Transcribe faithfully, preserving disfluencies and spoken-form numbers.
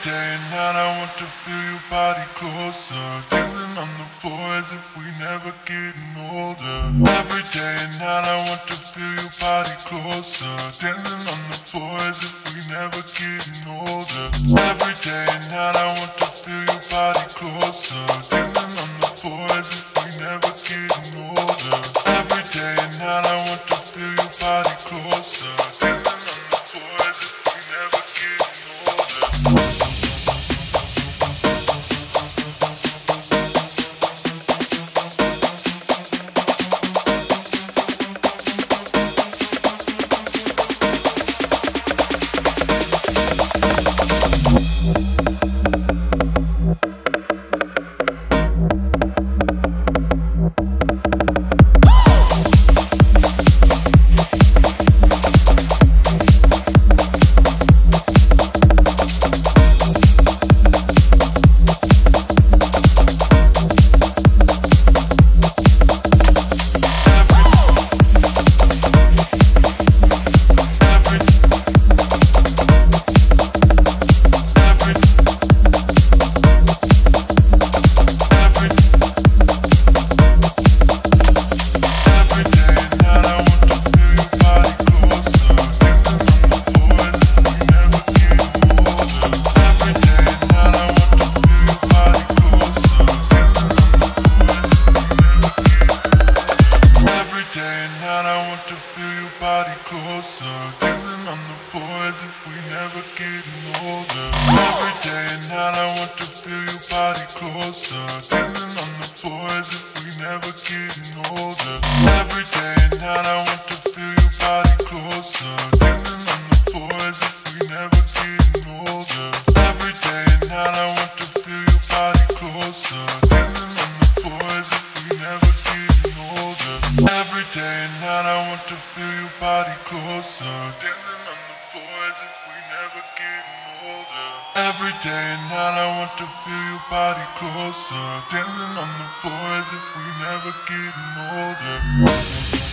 day and night I want to feel your body closer, dancing on the floor as if we never getting older. Every day and night I want to feel your body closer, dancing on the floor as if we never getting older. Every day and night I want to feel your body closer, dancing on the floor as if we never getting older. Every day and night I want to feel your body closer, dancing on the floor as if we never getting older. Closer, dancing on the floor as if we never getting older. Every day and night I want to feel your body closer, dancing on the floor as if we never getting older. Every day and night I want to feel your body closer, dancing on the floor as if we never getting older. Every day and night I want to feel your body closer, dancing on the floor as if we never getting older. Every day and night I want to feel your body closer, dancing on the floor as if we never getting older. Every day and night I want to feel your body closer, dancing on the floor as if we never getting older.